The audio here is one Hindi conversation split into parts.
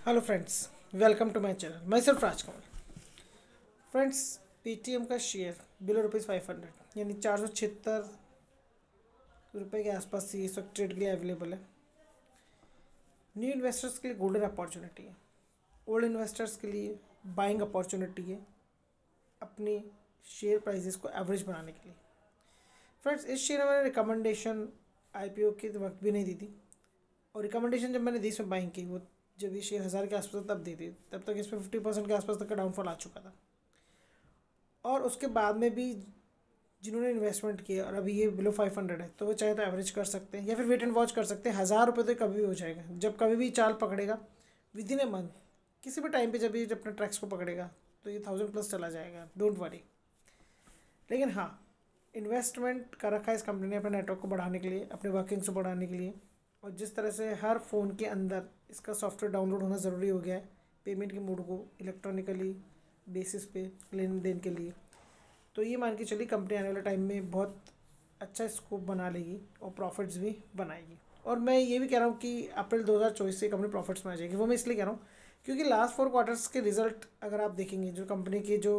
Hello friends, welcome to my channel. Myself Rajkamal. Friends, Paytm का शेयर बिलो ₹500 यानी 476 रुपये के आसपास ये सब ट्रेड के लिए अवेलेबल है। न्यू इन्वेस्टर्स के लिए गोल्डन अपॉर्चुनिटी है, ओल्ड इन्वेस्टर्स के लिए बाइंग अपॉर्चुनिटी है अपनी शेयर प्राइजेस को एवरेज बनाने के लिए। फ्रेंड्स, इस शेयर में मैंने रिकमेंडेशन आईपीओ के वक्त भी नहीं दी थी, और रिकमेंडेशन जब मैंने दी इसमें बाइंग की, वो जब ये शेयर 1000 के आसपास तब दी थी, तब तक इसमें 50% के आसपास तक का डाउनफॉल आ चुका था। और उसके बाद में भी जिन्होंने इन्वेस्टमेंट किया और अभी ये बिलो 500 है, तो वो चाहे तो एवरेज कर सकते हैं या फिर वेट एंड वॉच कर सकते हैं। ₹1000 तो कभी भी हो जाएगा, जब कभी भी चाल पकड़ेगा विद इन ए मंथ, किसी भी टाइम पे जब ये अपने ट्रैक्स को पकड़ेगा तो ये 1000+ चला जाएगा, डोंट वरी। लेकिन हाँ, इन्वेस्टमेंट कर रखा है इस कंपनी ने अपने नेटवर्क को बढ़ाने के लिए, अपने वर्किंग्स को बढ़ाने के लिए, और जिस तरह से हर फ़ोन के अंदर इसका सॉफ्टवेयर डाउनलोड होना ज़रूरी हो गया है पेमेंट के मोड को इलेक्ट्रॉनिकली बेसिस पे लेन देन के लिए, तो ये मान के चलिए कंपनी आने वाले टाइम में बहुत अच्छा स्कोप बना लेगी और प्रॉफिट्स भी बनाएगी। और मैं ये भी कह रहा हूँ कि अप्रैल 2024 से कंपनी प्रॉफिट्स में आ जाएगी। वो मैं इसलिए कह रहा हूँ क्योंकि लास्ट 4 क्वार्टर्स के रिजल्ट अगर आप देखेंगे, जो कंपनी के जो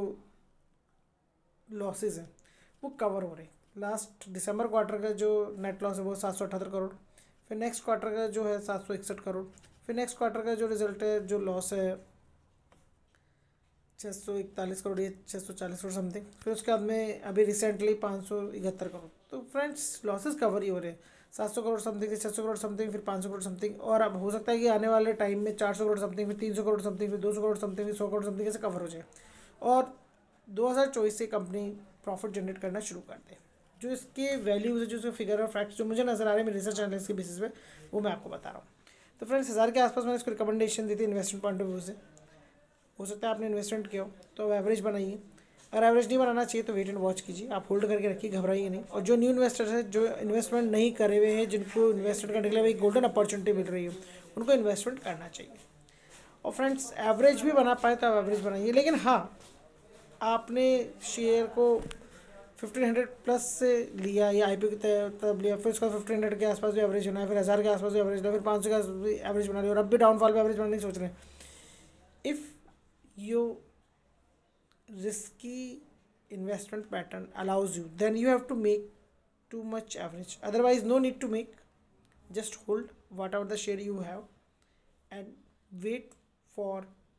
लॉसेज हैं वो कवर हो रहे हैं। लास्ट दिसंबर क्वार्टर का जो नेट लॉस है वो 778 करोड़, फिर नेक्स्ट क्वार्टर का जो है 761 करोड़, फिर नेक्स्ट क्वार्टर का जो रिजल्ट है, जो लॉस है 641 करोड़ या 640 करोड़ समथिंग, फिर उसके बाद में अभी रिसेंटली 571 करोड़। तो फ्रेंड्स, लॉसेस कवर ही हो रहे हैं, 700 करोड़ समथिंग से 600 करोड़ समथिंग, फिर 500 करोड़ समथिंग, और अब हो सकता है कि आने वाले टाइम में 400 करोड़ समथिंग, फिर 300 करोड़ समथिंग, फिर 200 करोड़ समथिंग, फिर 100 करोड़ समथिंग ऐसे कवर हो जाए और 2024 से कंपनी प्रॉफिट जनरेट करना शुरू कर दे। जो इसके वैल्यूज है, जो इसके फिगर और फैक्ट्स जो मुझे नजर आ रहे हैं मेरे रिसर्च एनालिसिस के बेसिस पे, वो मैं आपको बता रहा हूँ। तो फ्रेंड्स, 1000 के आसपास मैंने इसको रिकमेंडेशन दी थी इन्वेस्टमेंट पॉइंट ऑफ व्यू से। हो सकता है आपने इन्वेस्टमेंट किया हो तो एवरेज बनाइए, अगर एवरेज नहीं बनाना चाहिए तो वेट एंड वॉच कीजिए, आप होल्ड करके रखिए, घबराइए नहीं। और जो न्यू इन्वेस्टर्स है, जो इन्वेस्टमेंट नहीं करे हुए हैं, जिनको इन्वेस्टमेंट करने के लिए एक गोल्डन अपॉर्चुनिटी मिल रही है, उनको इन्वेस्टमेंट करना चाहिए। और फ्रेंड्स, एवरेज भी बना पाए तो आप एवरेज बनाइए, लेकिन हाँ, आपने शेयर को 1500+ से लिया या आईपीओ की तब लिया, फिर उसका 1500 के आसपास भी एवरेज होना है, फिर 1000 के आसपास भी एवरेज होना है, फिर 500 के आसपास भी एवरेज बना लिया, और अब भी डाउनफॉल पे एवरेज बनाने की सोच रहे हैं। If you risky investment pattern allows you, then you have to make too much average, otherwise no need to make, just hold whatever the share you have and wait for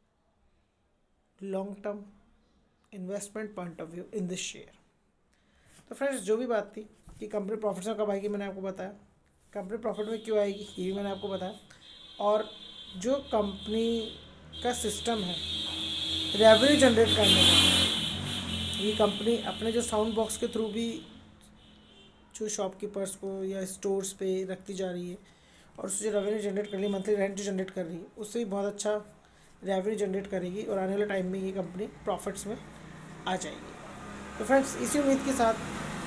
long term investment point of view in this share। तो फ्रेंड्स, जो भी बात थी कि कंपनी प्रॉफिट्स में कब आएगी मैंने आपको बताया, कंपनी प्रॉफिट में क्यों आएगी ये भी मैंने आपको बताया, और जो कंपनी का सिस्टम है रेवेन्यू जनरेट करने का, ये कंपनी अपने जो साउंड बॉक्स के थ्रू भी जो शॉपकीपर्स को या स्टोर्स पे रखती जा रही है, और उससे जो रेवेन्यू जनरेट कर रही है, मंथली रेंट जो जनरेट कर रही है, उससे भी बहुत अच्छा रेवेन्यू जनरेट करेगी और आने वाले टाइम में ये कंपनी प्रॉफिट्स में आ जाएगी। तो फ्रेंड्स, इसी उम्मीद के साथ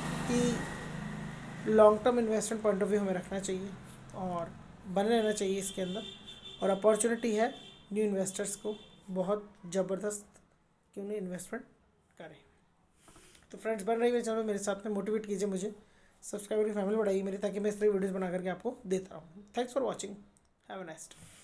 कि long term investment point of view हमें रखना चाहिए और बने रहना चाहिए इसके अंदर, और अपॉर्चुनिटी है न्यू इन्वेस्टर्स को बहुत ज़बरदस्त कि उन्हें इन्वेस्टमेंट करें। तो फ्रेंड्स, बन रही मेरे चैनल में मेरे साथ में, मोटिवेट कीजिए मुझे, सब्सक्राइबर की फैमिली बढ़ाइए मेरी, ताकि मैं इस तरह वीडियोज़ बना करके आपको देता रहूँ। Thanks for watching, have a nice day.